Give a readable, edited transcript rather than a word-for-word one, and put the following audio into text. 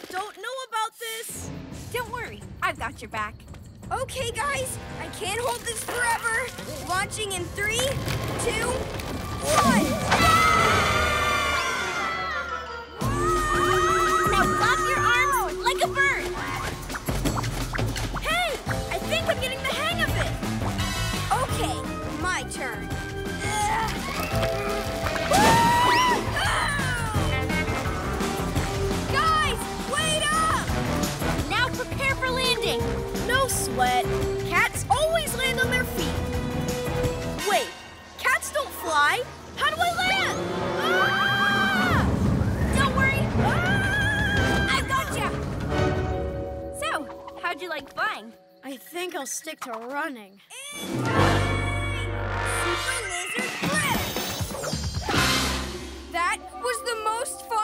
don't know about this. Don't worry, I've got your back. Okay, guys, I can't hold this forever. Launching in 3, 2, 1. Now flap your arms like a bird. Hey, I think I'm getting the hang of it. Okay, my turn. Guys, wait up! Now prepare for landing. No sweat. Cats always land on their feet. Wait, cats don't fly. How do I land? Ah! Don't worry, Ah! I've got ya. So, how'd you like flying? I think I'll stick to running. Super Lizard Flip! That was the most fun